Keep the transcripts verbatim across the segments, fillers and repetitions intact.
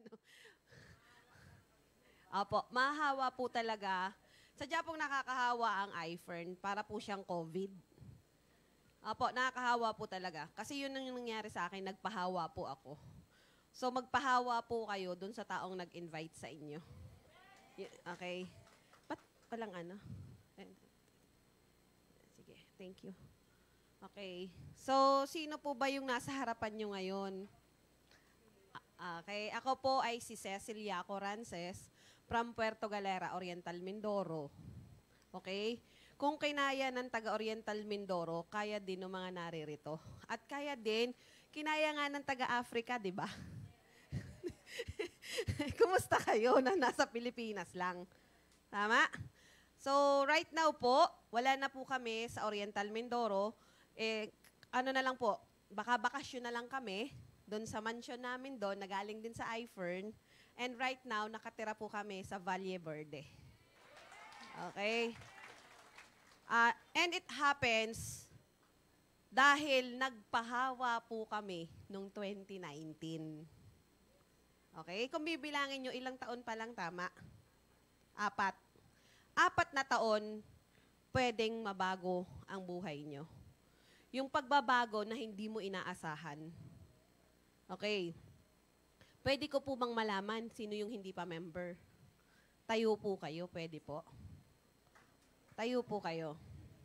ano. Opo, mahahawa po talaga. Sadya pong nakakahawa ang iFern para po siyang COVID. Opo, nakakahawa po talaga. Kasi yun ang nangyari sa akin, nagpahawa po ako. So magpahawa po kayo dun sa taong nag-invite sa inyo. Y- Okay. Ba't walang ano? Sige, thank you. Okay. So, sino po ba yung nasa harapan nyo ngayon? Ah, Okay, ako po ay si Cecilia Corances from Puerto Galera, Oriental Mindoro. Okay? Kung kinaya ng taga-Oriental Mindoro, kaya din ng mga naririto. At kaya din, kinaya nga ng taga-Africa, di ba? Kumusta kayo na nasa Pilipinas lang? Tama? So, right now po, wala na po kami sa Oriental Mindoro. Eh, ano na lang po, baka bakasyon na lang kami doon sa mansion namin doon, nagaling din sa iFern. And right now, nakatira po kami sa Valle Verde. Okay? Uh, and it happens dahil nagpahawa po kami noong twenty nineteen. Okay? Kung bibilangin nyo, ilang taon pa lang tama? Apat. Apat na taon, pwedeng mabago ang buhay nyo. Yung pagbabago na hindi mo inaasahan. Okay. Pwede ko po bang malaman sino yung hindi pa member? Tayo po kayo, pwede po. Tayo po kayo.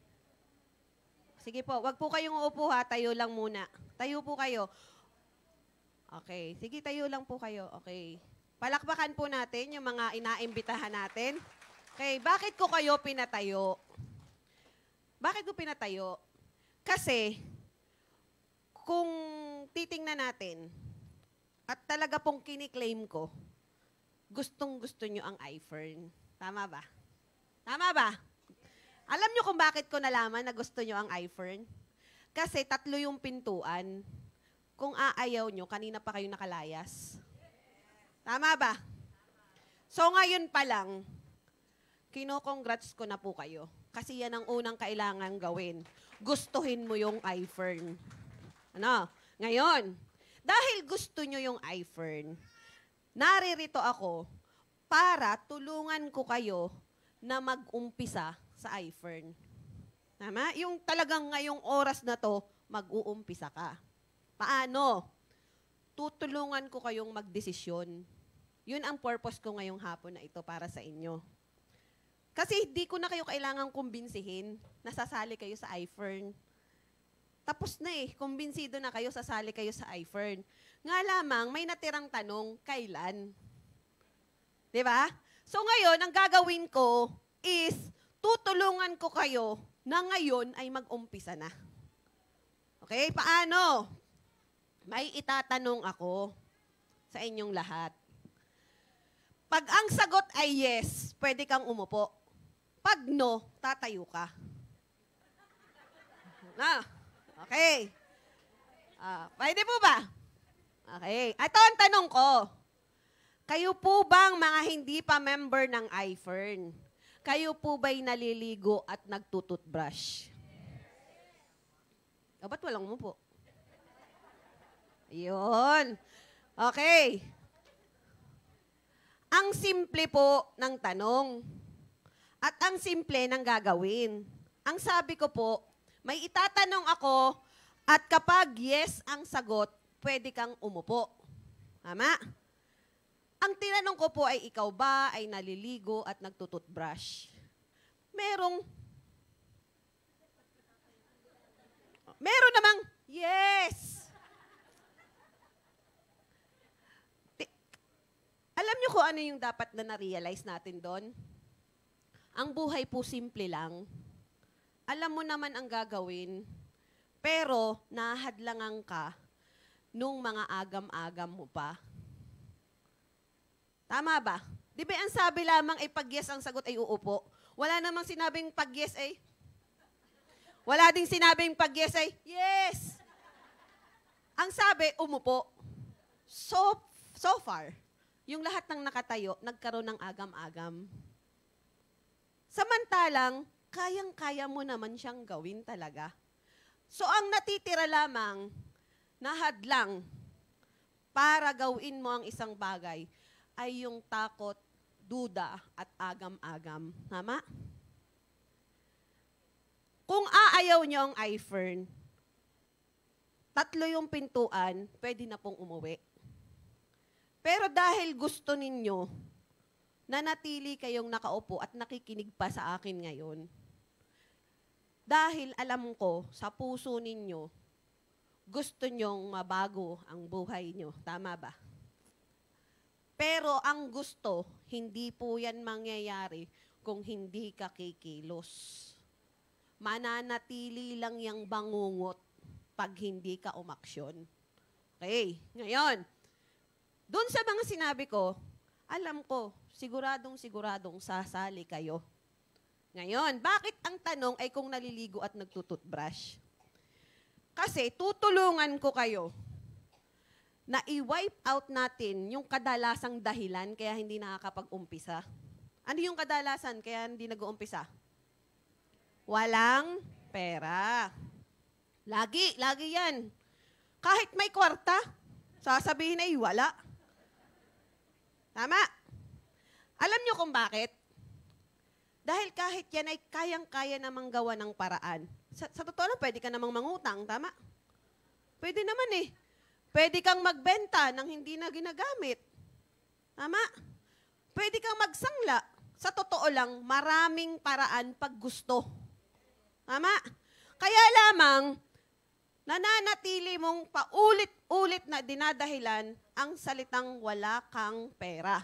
Sige po, wag po kayong uupo ha, tayo lang muna. Tayo po kayo. Okay, sige tayo lang po kayo. Okay. Palakpakan po natin yung mga inaimbitahan natin. Okay, bakit ko kayo pinatayo? Bakit ko pinatayo? Kasi, kung titingnan natin, at talaga pong kiniklaim ko, gustong-gusto nyo ang iFern. Tama ba? Tama ba? Alam nyo kung bakit ko nalaman na gusto nyo ang iFern? Kasi tatlo yung pintuan. Kung aayaw nyo, kanina pa kayo nakalayas. Tama ba? So ngayon pa lang, kino-congrats ko na po kayo. Kasi yan ang unang kailangan gawin. Gustuhin mo yung iFern. Ano? Ngayon, dahil gusto nyo yung iFern, naririto ako para tulungan ko kayo na mag-umpisa sa iFern. Tama? Yung talagang ngayong oras na to, mag-uumpisa ka. Paano? Tutulungan ko kayong magdesisyon. Yun ang purpose ko ngayong hapon na ito para sa inyo. Kasi hindi ko na kayo kailangang kumbinsihin na sasali kayo sa iFern. Tapos na eh, kumbinsido na kayo, sasali kayo sa iFern. Nga lamang, may natirang tanong, kailan? Di ba? So ngayon, ang gagawin ko is, tutulungan ko kayo na ngayon ay mag-umpisa na. Okay? Paano? May itatanong ako sa inyong lahat. Pag ang sagot ay yes, pwede kang umupo. Pag no, tatayo ka. Na? Okay. Ah, pwede po ba? Okay. Ito ang tanong ko. Kayo po bang mga hindi pa member ng iFern? Kayo po ba'y naliligo at nagtututbrush? O, ba't walang umupo? Ayun. Okay. Ang simple po ng tanong. At ang simple ng gagawin. Ang sabi ko po, may itatanong ako at kapag yes ang sagot, pwede kang umupo. Tama? Ang tinanong ko po ay ikaw ba ay naliligo at nagtututbrush? Merong, meron namang yes. Ti- Alam niyo kung ano yung dapat na na-realize natin doon? Ang buhay po simple lang. Alam mo naman ang gagawin, pero nahadlangan ka nung mga agam-agam mo pa. Tama ba? Di ba ang sabi lamang ay pag yes ang sagot ay uupo? Wala namang sinabing pag yes ay... Wala ding sinabing pag yes ay yes. Ang sabi, umupo. So, so far, yung lahat ng nakatayo, nagkaroon ng agam-agam. Samantalang, kayang-kaya mo naman siyang gawin talaga. So, ang natitira lamang, nahadlang, para gawin mo ang isang bagay ay yung takot, duda, at agam-agam. Tama? Kung aayaw nyo ang iFern, tatlo yung pintuan, pwede na pong umuwi. Pero dahil gusto ninyo, nanatili kayong nakaupo at nakikinig pa sa akin ngayon. Dahil alam ko, sa puso ninyo, gusto nyong mabago ang buhay nyo. Tama ba? Pero ang gusto, hindi po yan mangyayari kung hindi ka kikilos. Mananatili lang yung bangungot pag hindi ka umaksyon. Okay, ngayon, dun sa mga sinabi ko, alam ko, siguradong siguradong sasali kayo. Ngayon, bakit ang tanong ay kung naliligo at nagtututbrush? Kasi tutulungan ko kayo na i-wipe out natin yung kadalasang dahilan kaya hindi nakakapag-umpisa. Ano yung kadalasan kaya hindi nag-uumpisa? Walang pera. Lagi, lagi yan. Kahit may kwarta, sasabihin ay wala. Tama? Alam nyo kung bakit? Dahil kahit yan ay kayang-kaya namang gawa ng paraan. Sa, sa totoo lang, pwede ka namang mangutang, tama? Pwede naman eh. Pwede kang magbenta ng hindi na ginagamit. Tama? Pwede kang magsangla. Sa totoo lang, maraming paraan pag gusto. Tama? Kaya lamang, nananatili mong paulit-ulit na dinadahilan ang salitang wala kang pera.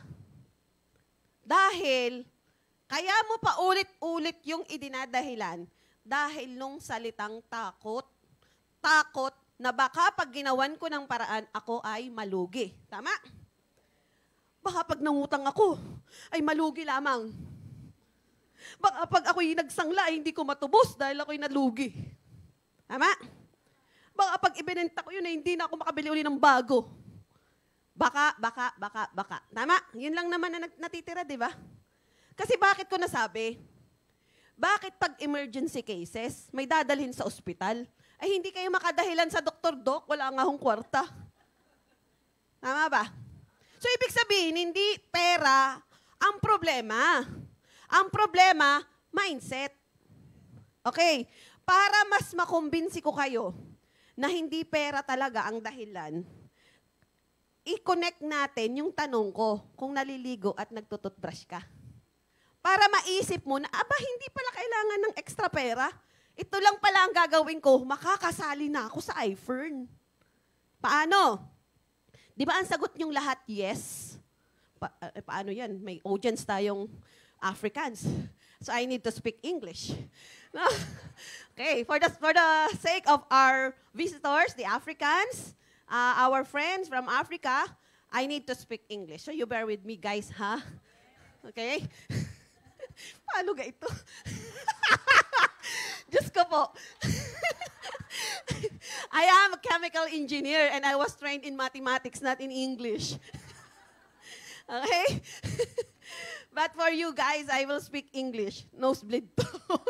Dahil, kaya mo paulit-ulit yung idinadahilan dahil nung salitang takot. Takot na baka pag ginawan ko ng paraan, ako ay malugi. Tama? Baka pag nangutang ako, ay malugi lamang. Baka pag ako'y nagsangla, ay hindi ko matubos dahil ako'y nalugi. Tama? Baka pag ibinenta ko yun, ay hindi na ako makabili uli ng bago. Baka, baka, baka, baka. Tama? Yun lang naman na natitira, di ba? Kasi bakit ko nasabi? Bakit pag emergency cases, may dadalhin sa ospital, ay hindi kayo makadahilan sa doktor, Dok, wala nga akong kwarta. Tama ba? So, ibig sabihin, hindi pera ang problema. Ang problema, mindset. Okay? Para mas makumbinsi ko kayo na hindi pera talaga ang dahilan, i-connect natin yung tanong ko kung naliligo at nagtututbrush ka. Para maisip mo na, aba, hindi pala kailangan ng extra pera. Ito lang pala ang gagawin ko, makakasali na ako sa iFern. Paano? Di ba ang sagot niyong lahat, yes? Pa uh, paano yan? May audience tayong Africans. So I need to speak English. No? Okay, for the, for the sake of our visitors, the Africans, uh, our friends from Africa, I need to speak English. So you bear with me, guys, ha? Huh? Okay? Paano ga ito? Diyos ko po. I am a chemical engineer and I was trained in mathematics, not in English. Okay? But for you guys, I will speak English. Nosebleed po.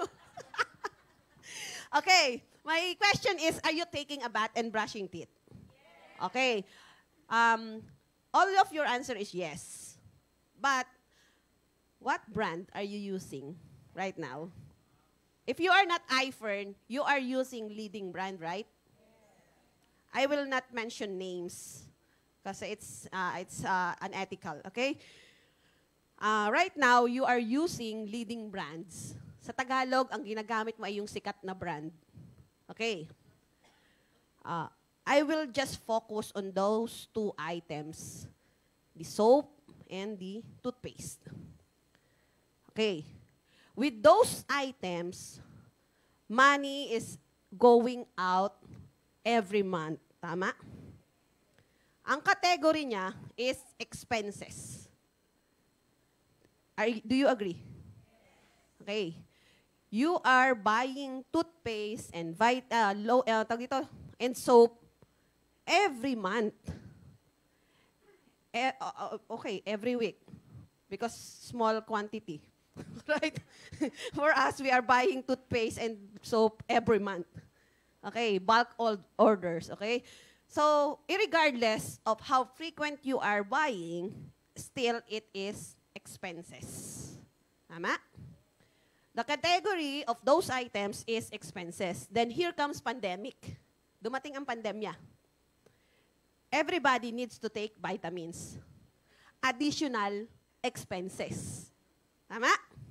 Okay. My question is, are you taking a bath and brushing teeth? Yes. Okay. Um, all of your answer is yes. But, what brand are you using right now? If you are not iFern, you are using leading brand, right? Yes. I will not mention names kasi it's, uh, it's uh, unethical, okay? Uh, right now, you are using leading brands. Sa Tagalog, ang ginagamit mo ay yung sikat na brand. Okay? Uh, I will just focus on those two items, the soap and the toothpaste. Okay. With those items, money is going out every month. Tama? Ang category niya is expenses. Are, do you agree? Okay. You are buying toothpaste and vit uh, low, uh, tawag dito, and soap every month. E uh, okay, every week. Because small quantity. Right? For us, we are buying toothpaste and soap every month. Okay, bulk orders, okay? So, irregardless of how frequent you are buying, still it is expenses. Tama? The category of those items is expenses. Then here comes pandemic. Dumating ang pandemya. Everybody needs to take vitamins. Additional expenses. Tama?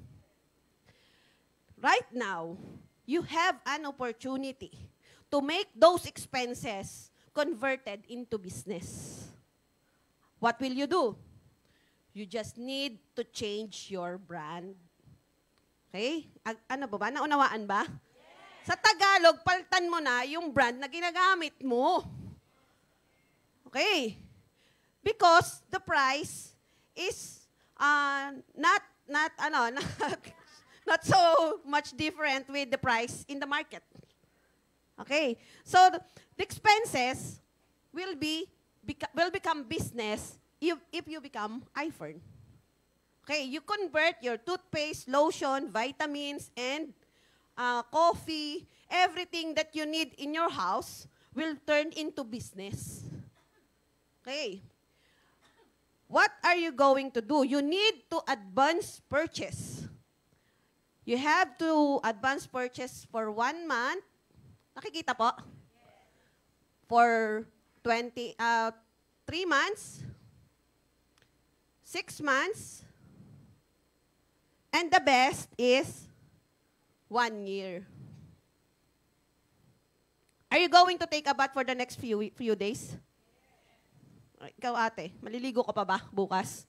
Right now, you have an opportunity to make those expenses converted into business. What will you do? You just need to change your brand. Okay? A- ano ba ba? Naunawaan ba? Yes. Sa Tagalog, paltan mo na yung brand na ginagamit mo. Okay? Because the price is uh, not, not, ano, not, not so much different with the price in the market. Okay? So, the expenses will be, beca- will become business if, if you become iFern. Okay, you convert your toothpaste, lotion, vitamins, and uh, coffee, everything that you need in your house will turn into business. Okay. What are you going to do? You need to advance purchase. You have to advance purchase for one month. Nakikita po? For twenty, uh, three months, six months, and the best is one year. Are you going to take a bath for the next few few days? Ikaw ate, maliligo ka pa ba bukas?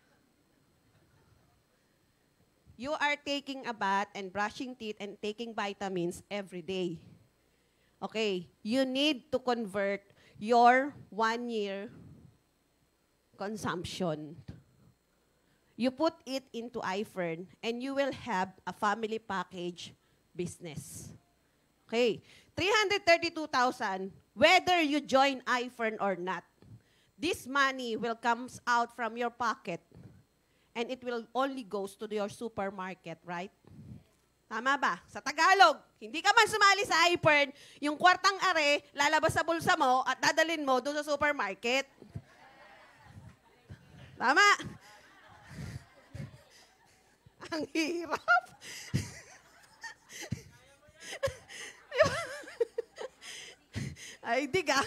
You are taking a bath and brushing teeth and taking vitamins every day. Okay, you need to convert your one year consumption. You put it into iFern, and you will have a family package business. Okay, three hundred thirty-two thousand, whether you join iFern or not, this money will come out from your pocket, and it will only goes to your supermarket, right? Tama ba? Sa Tagalog, hindi ka man sumali sa iFern, yung kwartang are, lalabas sa bulsa mo at dadalhin mo doon sa supermarket. Tama? Ang hirap. Ay, di ka.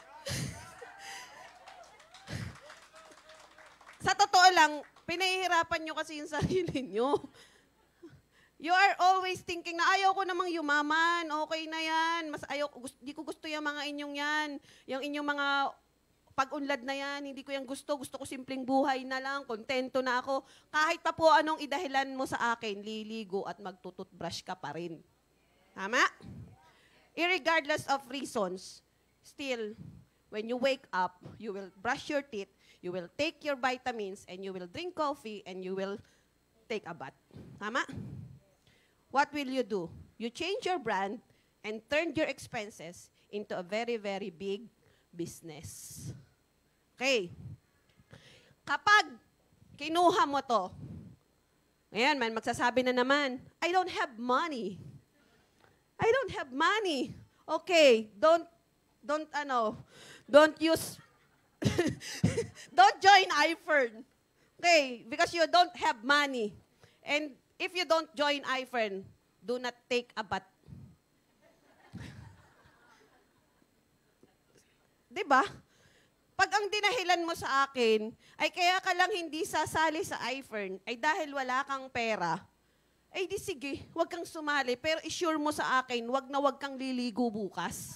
Sa totoo lang, pinahihirapan nyo kasi yung sarili nyo. You are always thinking na ayaw ko namang yumaman, okay na yan. Mas ayaw, gusto, di ko gusto yung mga inyong yan. Yung inyong mga pag-unlad na yan, hindi ko yan gusto. Gusto ko simpleng buhay na lang, kontento na ako. Kahit pa po anong idahilan mo sa akin, liligo at magtututbrush ka pa rin. Tama? Irregardless of reasons, still, when you wake up, you will brush your teeth, you will take your vitamins, and you will drink coffee, and you will take a bath. Tama? What will you do? You change your brand and turn your expenses into a very, very big business. Okay. Kapag kinuha mo to, ngayon man, magsasabi na naman, I don't have money. I don't have money. Okay, don't, don't, ano, don't use, don't join iFern. Okay, because you don't have money. And if you don't join iFern, do not take a bath. Diba? Pag ang dinahilan mo sa akin, ay kaya ka lang hindi sasali sa iFern, ay dahil wala kang pera, ay di sige, huwag kang sumali, pero isure mo sa akin, huwag na huwag kang liligo bukas.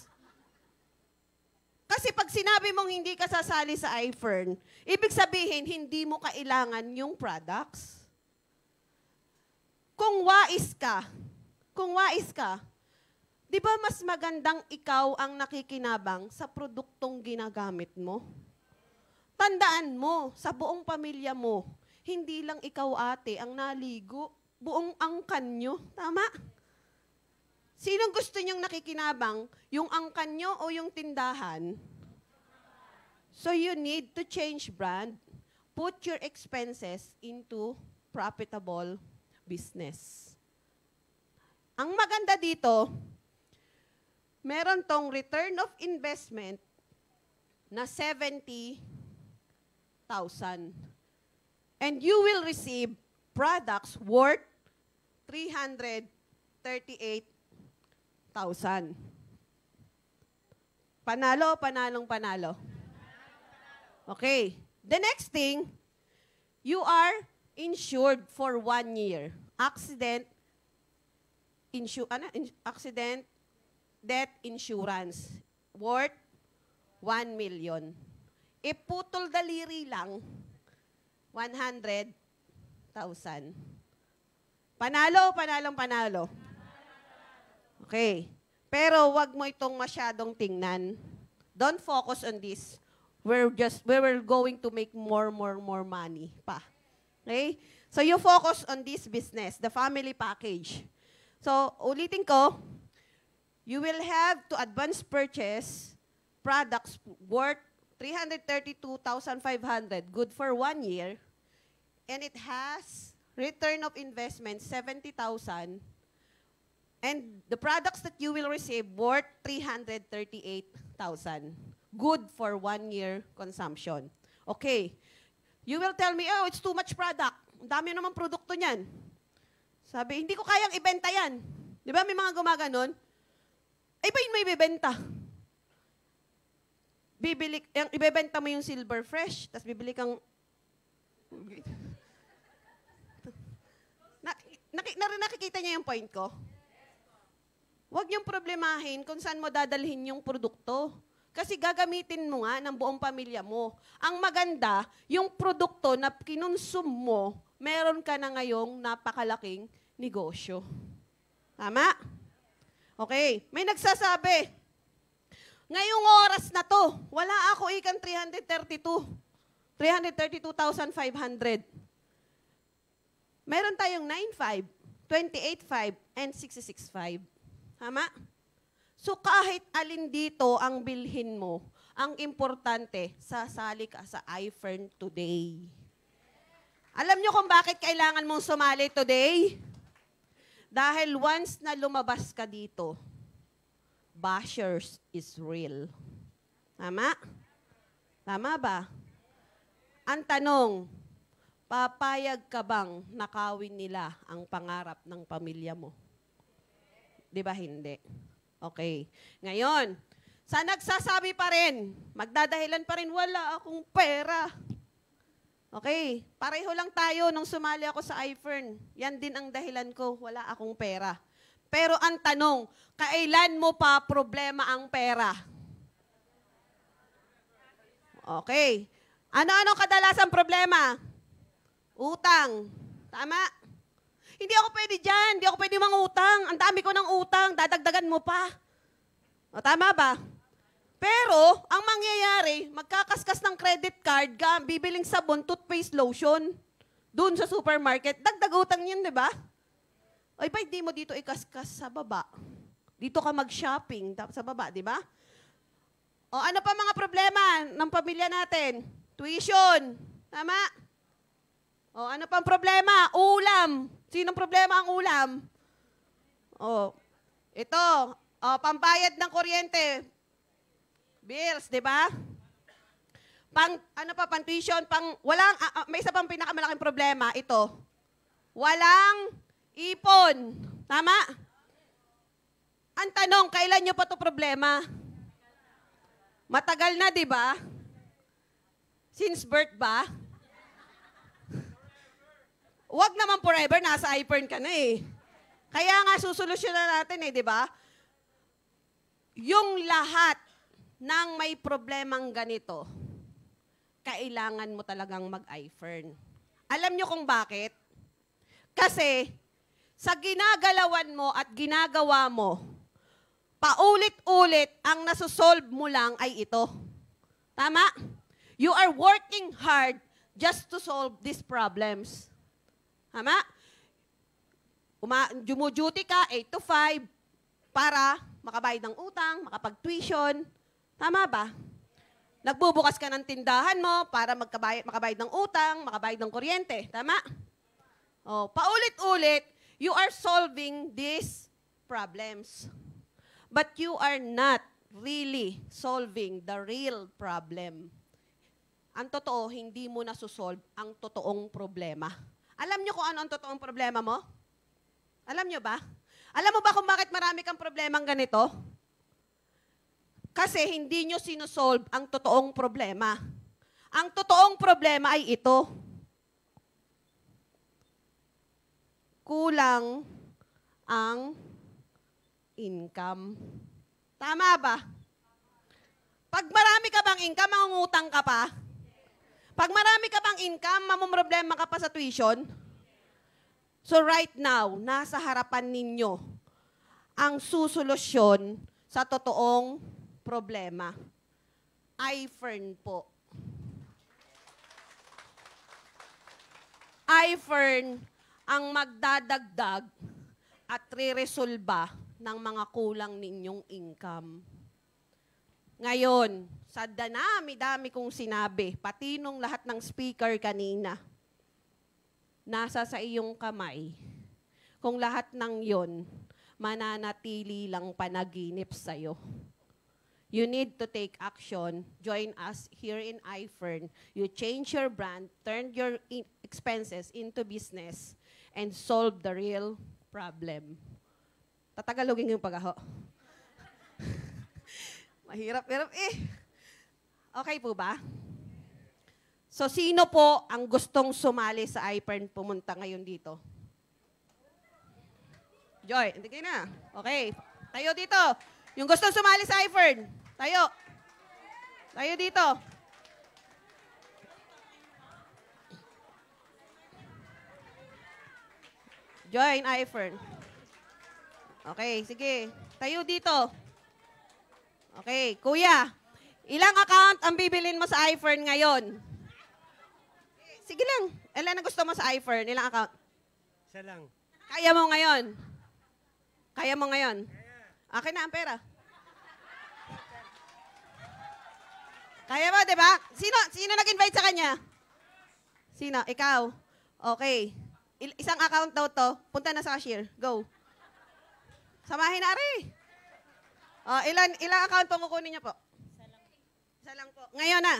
Kasi pag sinabi mong hindi ka sasali sa iFern, ibig sabihin, hindi mo kailangan yung products. Kung wais ka, kung wais ka, di ba mas magandang ikaw ang nakikinabang sa produktong ginagamit mo? Tandaan mo, sa buong pamilya mo, hindi lang ikaw ate ang naligo, buong angkan nyo. Tama? Sinong gusto nyong nakikinabang? Yung angkan nyo o yung tindahan? So you need to change brand. Put your expenses into profitable business. Ang maganda dito, meron tong return of investment na seventy thousand. And you will receive products worth three hundred thirty-eight thousand. Panalo, panalong panalo. Okay. The next thing, you are insured for one year. Accident, insu ano, in accident, death insurance worth one million. Iputol daliri lang, one hundred thousand. Panalo, panalong panalo. Okay. Pero wag mo itong masyadong tingnan. Don't focus on this. We're just, we were going to make more, more, more money pa. Okay? So you focus on this business, the family package. So, ulitin ko, you will have to advance purchase products worth three hundred thirty-two thousand five hundred, good for one year, and it has return of investment seventy thousand, and the products that you will receive worth three hundred thirty-eight thousand, good for one year consumption. Okay. You will tell me, oh, it's too much product. Ang dami naman produkto niyan. Sabi, hindi ko kayang ibenta yan. Di ba may mga gumaganon? Ay, ba yun may ibebenta? Bibili, yung, ibebenta mo yung Silver Fresh, tapos bibili kang... na, naki, na, nakikita niya yung point ko? Huwag niyong problemahin kung saan mo dadalhin yung produkto. Kasi gagamitin mo nga ng buong pamilya mo. Ang maganda, yung produkto na kinonsum mo, meron ka na ngayong napakalaking negosyo. Tama? Okay. May nagsasabi, ngayong oras na to, wala ako ikang three hundred thirty-two. three hundred thirty-two thousand five hundred. Meron tayong nine five, twenty-eight five, and sixty-six five. Tama? So kahit alin dito ang bilhin mo, ang importante, sasali ka sa iFern today. Alam nyo kung bakit kailangan mong sumali today? Dahil once na lumabas ka dito, bashers is real. Tama? Tama ba? Ang tanong, papayag ka bang nakawin nila ang pangarap ng pamilya mo? Di ba hindi? Okay. Ngayon, sa nagsasabi pa rin, magdadahilan pa rin, wala akong pera. Okay. Pareho lang tayo nung sumali ako sa iFern. Yan din ang dahilan ko, wala akong pera. Pero ang tanong, kailan mo pa problema ang pera? Okay. Ano-ano kadalasang problema? Utang. Tama? Hindi ako pwede dyan. Hindi ako pwede mangutang. Ang dami ko ng utang. Dadagdagan mo pa. O, tama ba? Pero, ang mangyayari, magkakaskas ng credit card ka, bibiling sabon, toothpaste, lotion, doon sa supermarket, dagdag utang yun, di ba? O, iba, hindi mo dito ikaskas sa baba. Dito ka mag-shopping sa baba, di ba? O, ano pa mga problema ng pamilya natin? Tuition. Tama? O, ano pang problema? Ulam. Sinong problema ang ulam? O, ito. O, pambayad ng kuryente. Bills, di ba? Pang, ano pa, pang tuition, pang, walang, uh, uh, may isa pang pinakamalaking problema, ito. Walang ipon. Tama? Ang tanong, kailan nyo pa ito problema? Matagal na, di ba? Since birth ba? Huwag naman forever, nasa iFern ka na eh. Kaya nga, susolusyonan natin eh, di ba? Yung lahat ng may problemang ganito, kailangan mo talagang mag-iFern. Alam nyo kung bakit? Kasi, sa ginagalawan mo at ginagawa mo, paulit-ulit, ang nasusolve mo lang ay ito. Tama? You are working hard just to solve these problems. Tama? Uma, jumuduty ka, eight to five, para makabayad ng utang, makapag-tuition. Tama ba? Nagbubukas ka ng tindahan mo para magkabayad, makabayad ng utang, makabayad ng kuryente. Tama? O, paulit-ulit, you are solving these problems. But you are not really solving the real problem. Ang totoo, hindi mo nasusolve ang totoong problema. Alam nyo kung ano ang totoong problema mo? Alam nyo ba? Alam mo ba kung bakit marami kang problemang ganito? Kasi hindi nyo sinusolve ang totoong problema. Ang totoong problema ay ito. Kulang ang income. Tama ba? Pag marami ka bang income, mangungutang ka pa? Pag marami ka bang income, mamumroblema ka pa sa tuition? So right now, nasa harapan ninyo ang susolusyon sa totoong problema. iFern po. iFern ang magdadagdag at re-resolba ng mga kulang ninyong income. Ngayon, sa danami-dami kong sinabi, pati nung lahat ng speaker kanina, nasa sa iyong kamay, kung lahat ng yon mananatili lang panaginip sa'yo. You need to take action. Join us here in iFern. You change your brand, turn your expenses into business, and solve the real problem. Tatagalogin yung pag-aho. Mahirap-hirap eh. Okay po ba? So, sino po ang gustong sumali sa iFern pumunta ngayon dito? Joy, hindi kayo na. Okay. Tayo dito. Yung gustong sumali sa iFern. Tayo. Tayo dito. Join iFern. Okay, sige. Tayo dito. Okay, kuya. Ilang account ang bibilin mo sa iFern ngayon? Sige lang. Ilan ang gusto mo sa iFern? Ilang account? Isa lang. Kaya mo ngayon? Kaya mo ngayon? Akin na ang pera. Kaya mo, di ba? Sino, sino nag-invite sa kanya? Sino? Ikaw? Okay. Il- isang account daw to. Punta na sa cashier. Go. Samahin na rin. Oh, ilan, ilang account po kukunin niyo po? Isa lang. Isa lang po. Ngayon na.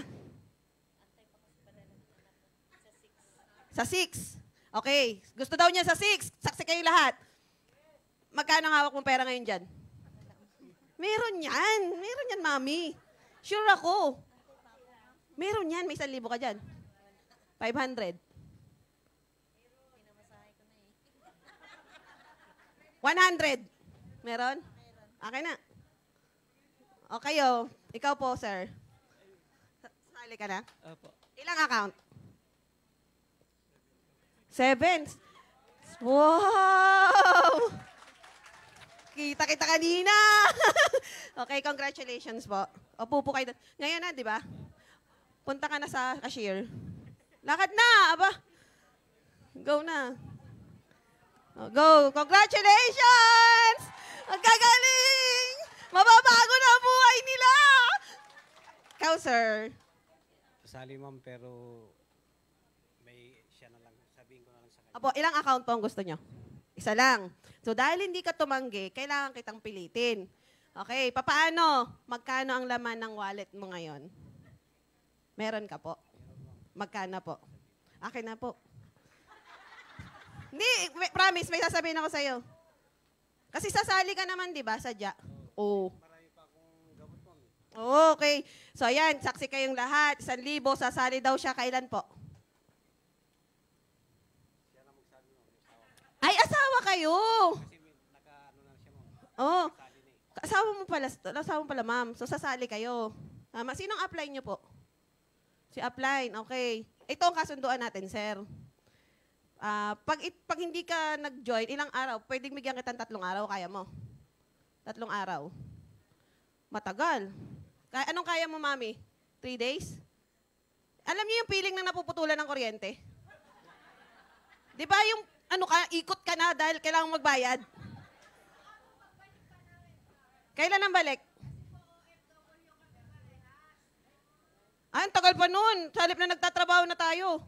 Sa six. Okay. Gusto daw niya sa six. Saksi kayo lahat. Magkano ang hawak mong pera ngayon dyan? Meron yan. Meron yan, mami. Sure ako. Meron yan. May isang libo ka dyan. five hundred. one hundred. Meron? Okay na. O kayo, ikaw po, sir. Sali ka na? Opo. Ilang account? Seven. Wow! Kita-kita kanina. Okay, congratulations po. Opo po kayo. Ngayon na, di ba? Punta ka na sa cashier. Lakad na, aba. Go na. Oh, go. Congratulations! Ang gagaling! Mababago na ang buhay nila! Ikaw, sir. Kasali ma'am pero may siya na lang. Sabihin ko na lang sa kanya. Apo, ilang account po ang gusto nyo? Isa lang. So, dahil hindi ka tumanggi, kailangan kitang pilitin. Okay, papaano? Magkano ang laman ng wallet mo ngayon? Meron ka po? Magkano po? Akin na po. Hindi, may- promise, may sasabihin ako sa'yo. Kasi sasali ka naman, di ba, sadya? Oo. Marami pa akong gamot ma'am. Oh, okay. So, ayan, saksi kayong lahat. Isang libo, sasali daw siya. Kailan po? Siya na magsabi mo. Ay, asawa kayo! Kasi may naka-ano na siya ma'am. Oh, Kasali na eh. asawa mo pala, asawa mo pala, ma'am. So, sasali kayo. Tama. Sinong apply nyo po? Si apply, okay. Ito ang kasunduan natin, sir. Ah, pag, it- pag hindi ka nag-join, ilang araw, pwedeng bigyan kita ng tatlong araw, kaya mo? Tatlong araw. Matagal. Kaya, anong kaya mo, mami? Three days? Alam niyo yung feeling na napuputulan ng kuryente? Di ba yung, ano ka, ikot ka na dahil kailangan magbayad? Kailan ang balik? Ah, ang tagal pa nun. Sa halip na nagtatrabaho na tayo.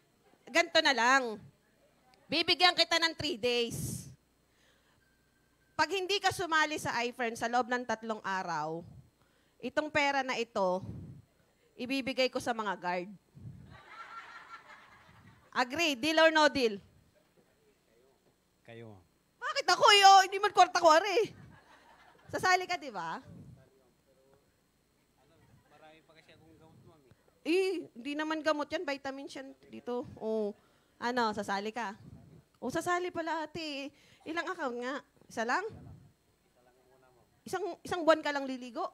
Ganto na lang. Bibigyan kita ng three days. pag hindi ka sumali sa iFriend sa loob ng tatlong araw, itong pera na ito, ibibigay ko sa mga guard. Agree? Deal or no deal? Kayo, ma'am. Bakit ako yun? Hindi man kwarta ko, are. Sasali ka, di ba? Marami pa kasi akong gamot, ma'am. Eh, hindi naman gamot yan. Vitamins yan dito. O, ano, sasali ka? O, sasali pala, ate. Ilang account nga? Isa lang? Isang, isang buwan ka lang liligo?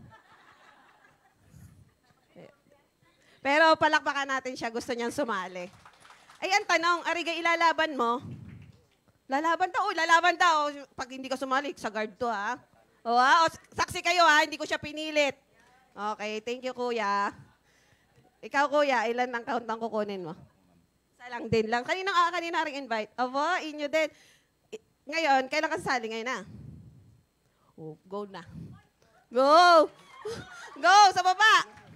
Pero palakpakan natin siya. Gusto niyang sumali. Ay, ang tanong, Arigay, ilalaban mo? Lalaban daw, lalaban daw. Pag hindi ka sumali, sa guard to, ha? O, ha? O, saksi kayo, ha? Hindi ko siya pinilit. Okay, thank you, kuya. Ikaw, kuya, ilan ang count ang kukunin mo? Isa lang din lang. Kanina, ah, kanina ring invite. Abo, inyo din. I- ngayon, kailan ka sasali ngayon na? Oh, go na. Go! Go, sa baba!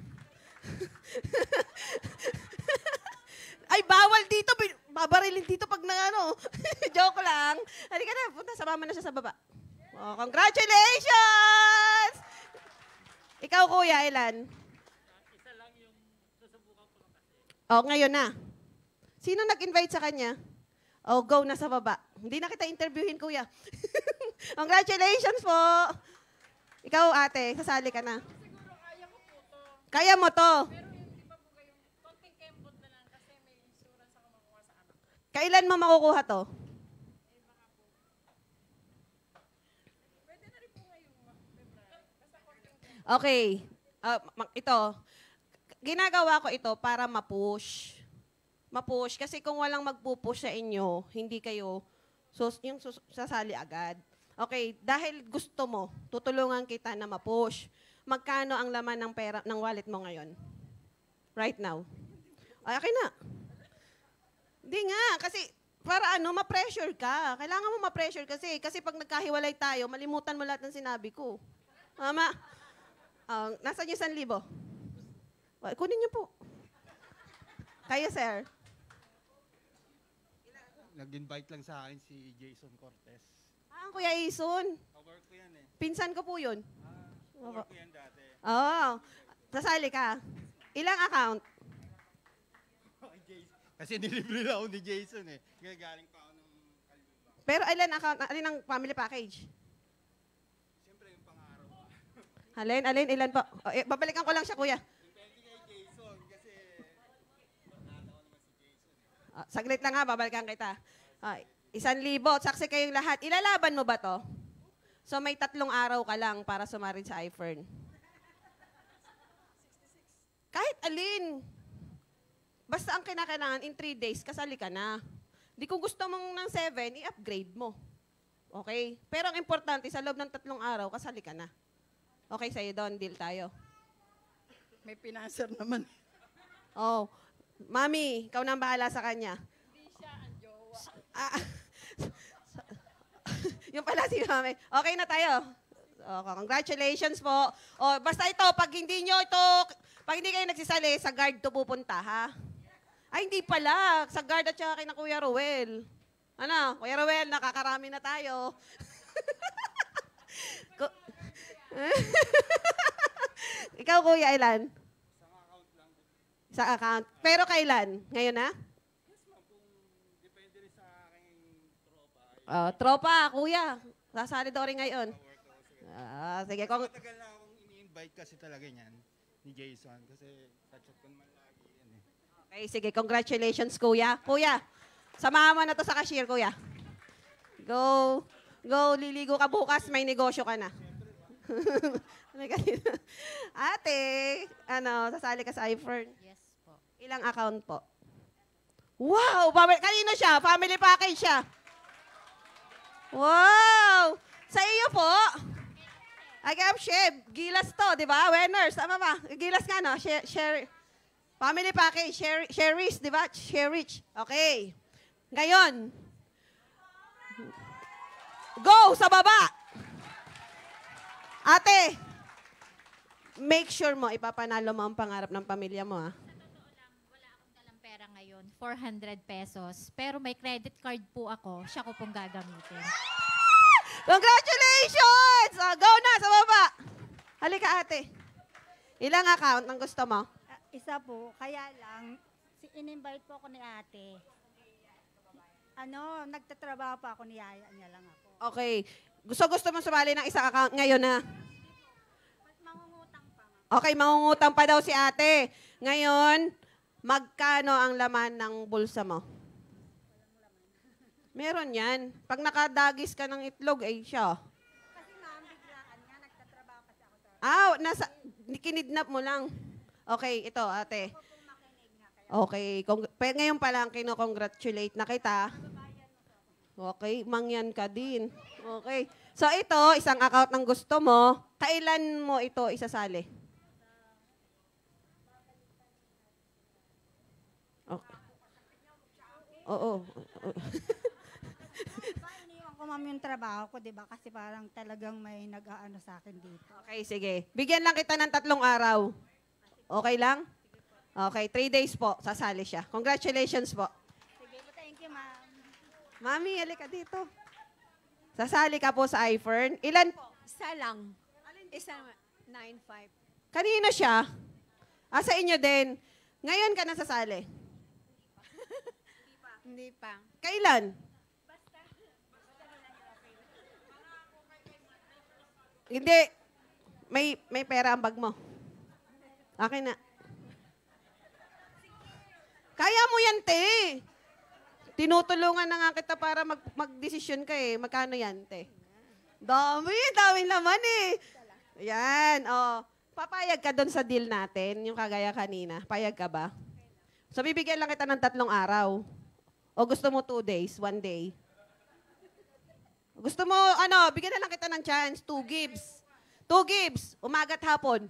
Ay, bawal dito. Bin- Babarilin dito pag na ano. Joke lang. Halika na, punta, sumama na siya sa baba. Oh, congratulations! Ikaw, kuya, ilan? Isa lang yung susubukan ko lang kasi. Oh, ngayon na. Sino nag-invite sa kanya? Oh, go na sa baba. Hindi na kita interviewin, kuya. Congratulations po. Ikaw, ate, sasali ka na. Siguro kaya ko po to. Kaya mo to. Pero yung di ba po kayong konting kembot na lang kasi may insurance ako makuha sa anak ko. Kailan mo makukuha to? Pwede na rin po ngayong February. Basta konting kembot. Okay. Ah, ma- ito. Ginagawa ko ito para ma-push. Ma-push. Kasi kung walang magpupush sa inyo, hindi kayo sus, yung sus, sasali agad. Okay. Dahil gusto mo, tutulungan kita na ma-push. Magkano ang laman ng pera ng wallet mo ngayon? Right now. Ay, akin na. Hindi nga. Kasi para ano, ma-pressure ka. Kailangan mo ma-pressure kasi. Kasi pag nagkahiwalay tayo, malimutan mo lahat ng sinabi ko. Tama? Uh, nasaan yung isang libo? Wa- Kunin niyo po. Kayo, sir. Nag-invite lang sa akin si Jason Cortez. Ah, ang Kuya Ison. Kawork ko yan eh. Pinsan ko po yun. Kawork ko yan dati. Oo. Sasali ka. Ilang account? Kasi nilibre na ako ni Jason eh. Kaya galing pa ako ng Kaluluwa. Pero ilan account? Alin ang family package? Siyempre yung pang-araw. Alin? Alin? Ilan po? O, eh, babalikan ko lang siya, kuya. Depende kay Jason kasi natawa naman si Jason eh. Ah, saglit lang ha, babalikan kita. Ay, isang libo. Saksi kayong lahat. Ilalaban mo ba to? So may tatlong araw ka lang para sumarin sa iFern. Kahit alin. Basta ang kinakailangan, in three days, kasali ka na. Di kung gusto mong ng seven, i-upgrade mo. Okay? Pero ang importante, sa loob ng tatlong araw, kasali ka na. Okay sa'yo doon, deal tayo. May pinanser naman. Oh, Mami, ikaw na ang bahala sa kanya. Hindi siya ang jowa. Ah, yung pala si Mami. Okay na tayo. Okay, congratulations po. Oh, basta ito, pag hindi nyo ito, pag hindi kayo nagsisali, sa guard to pupunta, ha? Ay, hindi pala. Sa guard at saka kay na Kuya Ruel. Ano, Kuya Ruel, nakakarami na tayo. Ku- Ikaw, Kuya, ilan? Isang account lang. Sa account. Pero kailan? Ngayon na? Yes ma'am, kung depende rin sa aking tropa. Ay, Oh, tropa, Kuya. Sasali daw rin ngayon. kawork ko. Sige. Ah, sige. Kung, Matagal na akong ini-invite kasi talaga niyan ni Jason kasi kachat ko naman lagi yan eh. okay, sige. Congratulations, Kuya. Kuya, samahan mo na to sa cashier, Kuya. Go. Go, liligo ka bukas. May negosyo ka na. Halika dito. Ate, ano, sasali ka sa iFern? Yes po. Ilang account po? Wow! Family, kanino siya? Family package siya. Wow! Sa iyo po? I have share. Gilas to, di ba? Winners. Tama ba? Gilas ka, no? Share, share. Family package. Share, share rich, di ba? Share rich. Okay. Ngayon. Go sa baba! Ate, make sure mo, ipapanalo mo ang pangarap ng pamilya mo, ha? Sa totoo lang, wala akong dalang pera ngayon, four hundred pesos. Pero may credit card po ako, siya ko pong gagamitin. Congratulations! Oh, go na sa baba. Halika, ate. Ilang account ang gusto mo? Ah, isa po, kaya lang, si in-invite po ako ni ate. Ano, nagtatrabaho pa ako, niyaya niya lang ako. Okay. Gusto-gusto mo sumali ng isang account ngayon na? Mangungutang pa. Okay, mangungutang pa daw si ate. Ngayon, magkano ang laman ng bulsa mo? Meron yan. Pag nakadagis ka ng itlog, ay siya. Kasi ma'am, biglaan nga, nagtatrabaho kasi ako sa... Ah, nasa, kinidnap mo lang. Okay, ito, ate. Okay, kung, pe- ngayon pa lang, kino-congratulate na kita. Okay, mangyan ka din. Okay. So, ito, isang account ng gusto mo. Kailan mo ito isasali? Okay. Oo. Oo. Ba, iniwan ko ma'am yung trabaho ko, di ba? Kasi parang talagang may nag-aano sa akin dito. Okay, sige. Bigyan lang kita ng tatlong araw. Okay lang? Okay, three days po. Sasali siya. Congratulations po. Sige po, thank you ma'am. Mami, halika dito. Sasali ka po sa iFern. Ilan po? Isa lang. Isa, nine five. Kanino siya? Ah, sa inyo din. Ngayon ka nasasali. Hindi pa. Kailan? Hindi. May may pera ang bag mo. Akin na. Kaya mo yan, te. Tinutulungan na nga kita para mag, mag-desisyon ka eh. Magkano yan, te? Dami, dami naman eh. Yan, oh. Papayag ka doon sa deal natin, yung kagaya kanina. Payag ka ba? So, bibigyan lang kita ng tatlong araw. O gusto mo two days, one day? Gusto mo, ano, bigyan na lang kita ng chance, two gives. Two gives, umaga't hapon.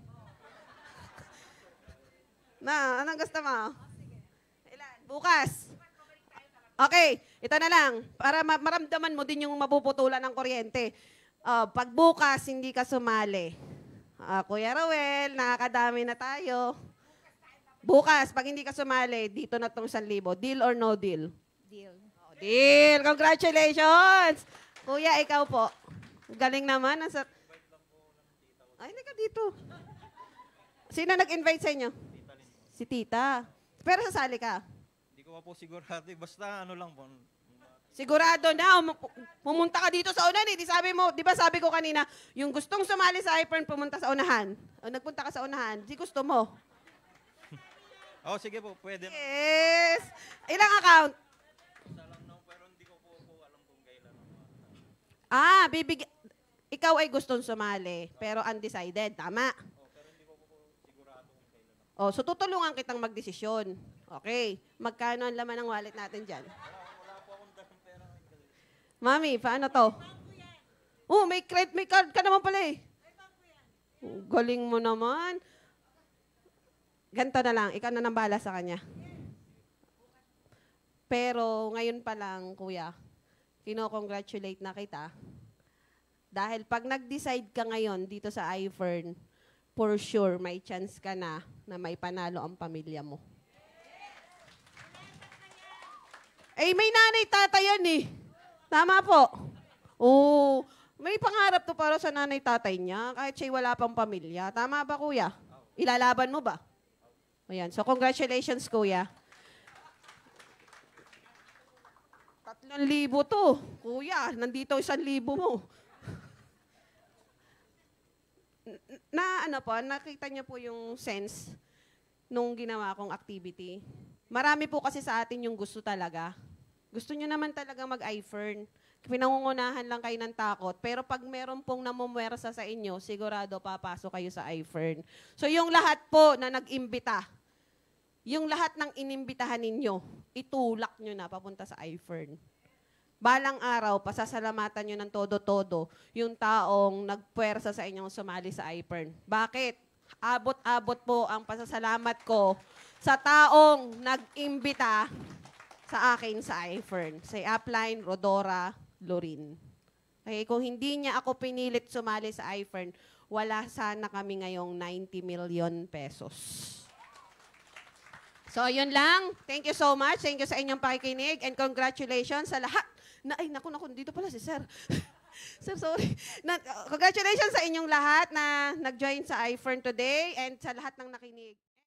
Na, anong gusto mo? Ilan? Bukas. Okay, ito na lang. Para ma- maramdaman mo din yung mapuputulan ng kuryente. Uh, pag bukas, hindi ka sumali. Uh, Kuya Rowel, nakakadami na tayo. Bukas, pag hindi ka sumali, dito na itong isang libo. Deal or no deal? Deal. Oh, deal! Congratulations! Kuya, ikaw po. Galing naman. Nasa... Ay, hindi ka dito. Sino nag-invite sa inyo? Si Tita. Pero sasali ka. Hindi ko pa po sigurado. eh. Basta ano lang po. Sigurado na, um- pumunta ka dito sa unahan. Eh. Di sabi mo, di ba sabi ko kanina, yung gustong sumali sa iFern, pumunta sa unahan. O nagpunta ka sa unahan, di gusto mo. Oh, sige po. Pwede. Yes! Ilang account? Isa lang no, pero hindi ko po, po alam kung kailan. Ah, bibig... Ikaw ay gustong sumali, pero undecided. Tama. Oh, so tutulungan kitang magdesisyon. Okay. Magkano ang laman ng wallet natin dyan? Mami, paano to? Oh, may credit, may card ka naman pala eh. Oh, galing mo naman. Ganto na lang, ikaw na nang bala sa kanya. Pero ngayon pa lang, kuya, kino-congratulate na kita. Dahil pag nag-decide ka ngayon dito sa iFern, for sure, may chance ka na na may panalo ang pamilya mo. Eh, may nanay tata yan eh. Tama po. Oo. May pangarap to para sa nanay tatay niya, kahit siya'y wala pang pamilya. Tama ba, kuya? Ilalaban mo ba? Ayan. So, congratulations, kuya. Tatlong libo to. Kuya, nandito isang libo mo. Na ano po, nakita niyo po yung sense nung ginawa kong activity. Marami po kasi sa atin yung gusto talaga. Gusto niyo naman talaga mag-iFern. Pinangungunahan lang kayo ng takot. Pero pag meron pong namumwersa sa inyo, sigurado papasok kayo sa iFern. So yung lahat po na nag-imbita, yung lahat ng inimbitahan ninyo, itulak nyo na papunta sa iFern. Balang araw, pasasalamatan nyo ng todo-todo yung taong nagpuwersa sa inyong sumali sa iFern. Bakit? Abot-abot po ang pasasalamat ko sa taong nag-imbita sa akin sa iFern. Sa Upline, Rodora, Lorin. Okay, kung hindi niya ako pinilit sumali sa iFern, wala sana kami ngayong ninety million pesos. So, yun lang. Thank you so much. Thank you sa inyong pakikinig and congratulations sa lahat. Na, ay, naku, naku, dito pala si Sir. So, sorry. Na, congratulations sa inyong lahat na nag-join sa iFern today and sa lahat ng nakinig.